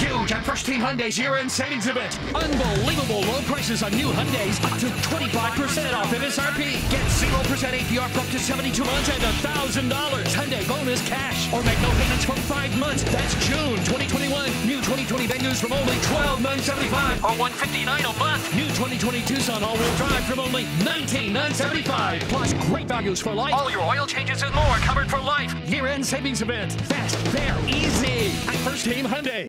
Huge at First Team Hyundai's year-end savings event. Unbelievable low prices on new Hyundais, up to 25% off MSRP. Get 0% APR for up to 72 months and $1,000 Hyundai bonus cash. Or make no payments for 5 months. That's June 2021. New 2020 Venues from only $12,975 or $159 a month. New 2020 Tucson all-wheel drive from only $19,975. Plus great values for life. All your oil changes and more covered for life. Year-end savings event. Fast, fair, easy. At First Team Hyundai.